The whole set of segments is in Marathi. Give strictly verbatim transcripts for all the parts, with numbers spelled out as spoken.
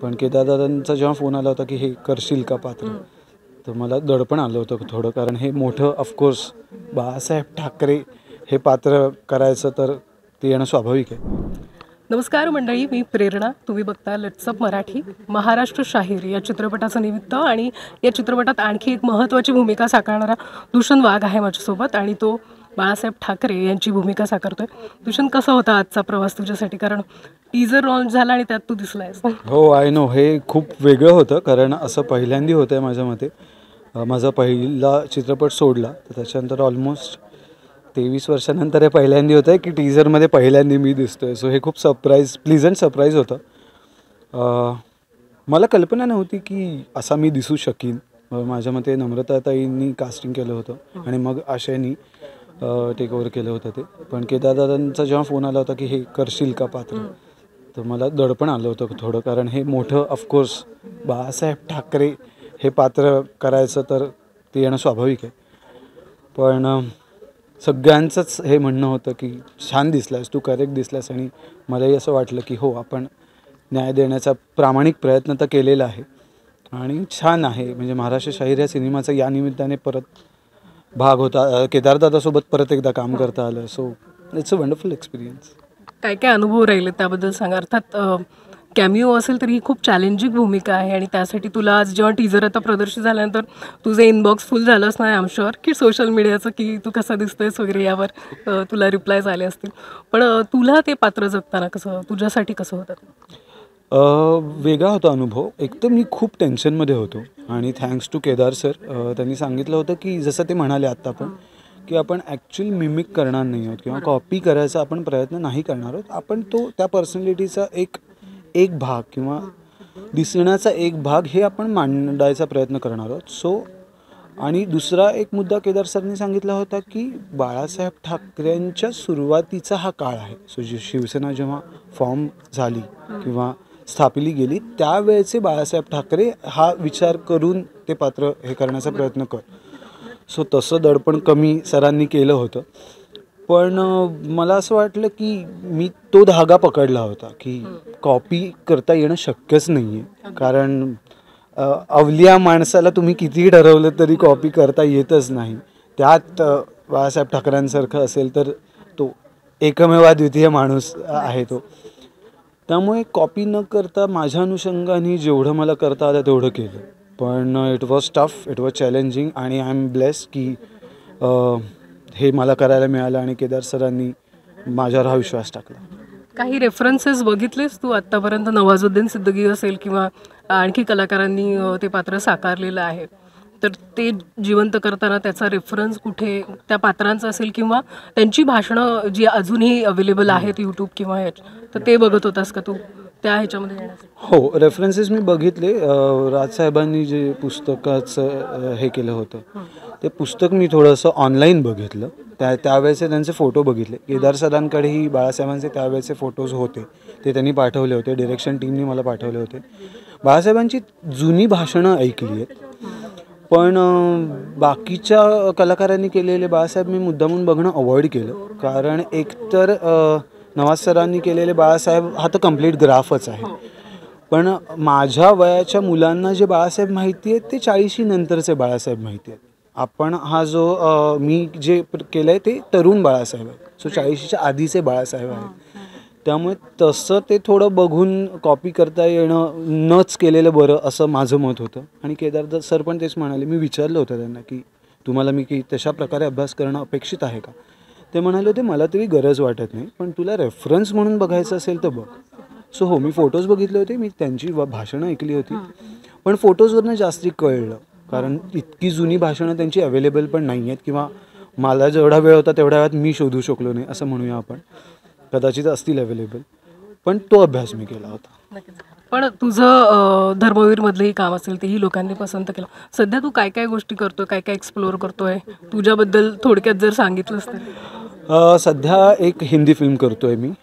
पण केदारदादांचा जेव्हा फोन आला होता की हे करशील का पात्र, तर मला दडपण आलं होतं थोडं, कारण हे मोठं ऑफकोर्स बाळासाहेब ठाकरे हे पात्र करायचं तर ते येणं स्वाभाविक आहे. नमस्कार मंडळी, मी प्रेरणा. तुम्ही बघता लेट्सअप मराठी. महाराष्ट्र शाहीर या चित्रपटाचं निमित्त आणि या चित्रपटात आणखी एक महत्त्वाची भूमिका साकारणारा दुष्यंत वाघ आहे माझ्यासोबत, आणि तो बाळासाहेब ठाकरे यांची भूमिका साकारतोय. दुष्यंत, कसा होता आजचा प्रवास तुझ्यासाठी? कारण टीजर लॉन्च झाला आणि त्यात तू दिसलायस. हो, आय नो, हे खूप वेगळं होतं, कारण असं पहिल्यांदा होतं आहे माझ्या मते. माझा पहिला चित्रपट सोडला तर त्याच्यानंतर ऑलमोस्ट तेवीस वर्षानंतर हे पहिल्यांदा होतं आहे की टीजरमध्ये पहिल्यांदा मी दिसतो आहे. सो हे खूप सरप्राईज प्लीजंट सरप्राईज होतं. मला कल्पना नव्हती की असा मी दिसू शकीन. माझ्या मते नम्रताताईंनी कास्टिंग केलं होतं आणि मग आशयनी टेक ओव्हर केलं होतं ते. पण केदारदादांचा जेव्हा फोन आला होता की हे करशील का पात्र, तर मला दडपण आलं होतं थोडं, कारण हे मोठं ऑफकोर्स बाळासाहेब ठाकरे हे पात्र करायचं तर ते येणं स्वाभाविक आहे. पण सगळ्यांचंच हे म्हणणं होतं की छान दिसलास तू, करेक्ट दिसलास, आणि मलाही असं वाटलं की हो, आपण न्याय देण्याचा प्रामाणिक प्रयत्न तर केलेला आहे आणि छान आहे. म्हणजे महाराष्ट्र शाहीर या सिनेमाचा या निमित्ताने परत भाग होता, केदारदादासोबत परत एकदा काम करता आलं. So it's a wonderful experience. काय काय अनुभव राहिले त्याबद्दल सांगा. अर्थात कॅमिओ असेल तरी ही खूप चॅलेंजिंग भूमिका आहे, आणि त्यासाठी तुला आज जेव्हा टीजर आता प्रदर्शित झाल्यानंतर तुझं इनबॉक्स फुल झालं असणार आय एम शुअर, की सोशल मीडियाचं की तू कसा दिसतोयस वगैरे यावर तुला रिप्लायज आले असतील. पण तुला ते पात्र जगताना कसं, तुझ्यासाठी कसं होतं? वेगळा होता अनुभव. एक तर मी खूप टेन्शनमध्ये होतो, आणि थँक्स टू केदार सर, त्यांनी सांगितलं होतं की जसं ते म्हणाले आत्ता पण, की आपण ॲक्च्युअली मिमिक करणार नाही आहोत किंवा कॉपी करायचा आपण प्रयत्न नाही करणार आहोत. आपण तो त्या पर्सनॅलिटीचा एक एक भाग किंवा दिसण्याचा एक भाग हे आपण मांडायचा प्रयत्न करणार आहोत. सो आणि दुसरा एक मुद्दा केदार सरनी सांगितला होता की बाळासाहेब ठाकरेंच्या सुरुवातीचा हा काळ आहे. सो जी शिवसेना जेव्हा फॉर्म झाली किंवा स्थापिली गेली त्यावेळेचे बाळासाहेब ठाकरे हा विचार करून ते पात्र हे करण्याचा प्रयत्न कर. सो तसं दडपण कमी सरांनी केलं होतं. पण मला असं वाटलं की मी तो धागा पकडला होता की कॉपी करता येणं शक्यच नाही आहे, कारण अवलिया माणसाला तुम्ही कितीही ठरवलं तरी कॉपी करता येतच नाही. त्यात बाळासाहेब ठाकरेंसारखं असेल तर तो एकमेवाद्वितीय माणूस आहे तो. त्यामुळे कॉपी न करता माझ्या अनुषंगाने जेवढं मला करता आलं तेवढं केलं. पण it was tough, it was challenging, आणि आय एम ब्लेस्ड की हे मला करायला मिळालं आणि केदार सरांनी माझ्यावर हा विश्वास टाकला. काही रेफरन्सेस बघितलेस तू आत्तापर्यंत? नवाजुद्दीन सिद्दीकी असेल किंवा आणखी कलाकारांनी ते पात्र साकारलेलं आहे, तर ते जिवंत करताना त्याचा रेफरन्स कुठे त्या पात्रांचा असेल किंवा त्यांची भाषणं जी अजूनही अवेलेबल आहेत यूट्यूब किंवा ह्याच, तर ते बघत होतास का तू त्या ह्याच्यामध्ये? हो, रेफरन्सेस मी बघितले. राजसाहेबांनी जे पुस्तकाचं हे केलं होतं ते पुस्तक मी थोडंसं ऑनलाईन बघितलं. त्या त्यावेळेचे त्यांचे फोटो बघितले. केदार सरांकडेही बाळासाहेबांचे त्यावेळेचे फोटोज होते, ते त्यांनी पाठवले होते. डिरेक्शन टीमनी मला पाठवले होते. बाळासाहेबांची जुनी भाषणं ऐकली आहेत, पण बाकीच्या कलाकारांनी केलेले बाळासाहेब मी मुद्दामून बघणं अवॉइड केलं, कारण एकतर नवाज सरांनी केलेले बाळासाहेब हा तर कम्प्लीट ग्राफच आहे. पण माझ्या वयाच्या मुलांना जे बाळासाहेब माहिती आहेत ते चाळीशी नंतरचे बाळासाहेब माहिती आहेत. आपण हा जो मी जे केलं आहे ते तरुण बाळासाहेब आहे. सो चाळीशीच्या आधीचे बाळासाहेब आहेत. त्यामुळे तसं ते थोडं बघून कॉपी करता येणं नच केलेलं बरं असं माझं मत होतं. आणि केदार सर पण तेच म्हणाले. मी विचारलं होतं त्यांना की तुम्हाला मी की तशा प्रकारे अभ्यास करणं अपेक्षित आहे का? ते म्हणाले होते मला तरी गरज वाटत नाही, पण तुला रेफरन्स म्हणून बघायचं असेल तर बघ. सो हो, मी फोटोज बघितले होते, मी त्यांची भाषणं ऐकली होती, पण फोटोजवरनं जास्ती कळलं, कारण इतकी जुनी भाषणं त्यांची अवेलेबल पण नाही आहेत, किंवा मला जेवढा वेळ होता तेवढ्या वेळात मी शोधू शकलो नाही असं म्हणूया आपण. कदाचित असतील अवेलेबल, पण तो अभ्यास मी केला होता. पण तुझं धर्मवीरमधलंही काम असेल तेही लोकांनी पसंत केलं. सध्या तू काय काय गोष्टी करतोय, काय काय एक्सप्लोअर करतोय, तुझ्याबद्दल थोडक्यात जर सांगितलंस तर? सध्या एक हिंदी फिल्म करतोय मी.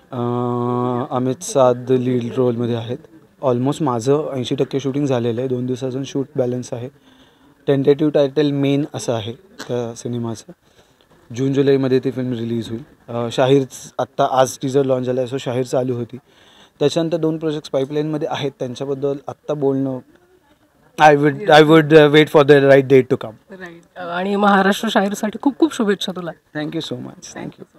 अमित साध लीड रोलमध्ये आहेत. ऑलमोस्ट माझं ऐंशी टक्के शूटिंग झालेलं आहे. दोन दिवसाचं शूट बॅलन्स आहे. टेंटेटिव्ह टायटल मेन असं आहे त्या सिनेमाचं. जून जुलैमध्ये ती फिल्म रिलीज होईल. शाहीर आत्ता आज टीजर लॉन्च झाला आहे, सो शाहीर चालू होती. त्याच्यानंतर दोन प्रोजेक्ट्स पाईपलाईनमध्ये आहेत, त्यांच्याबद्दल आत्ता बोलणं I would I would wait for the right date to come. Right. आणि महाराष्ट्र शाहीरसाठी खूप खूप शुभेच्छा तुला. Thank you so much. थँक्यू.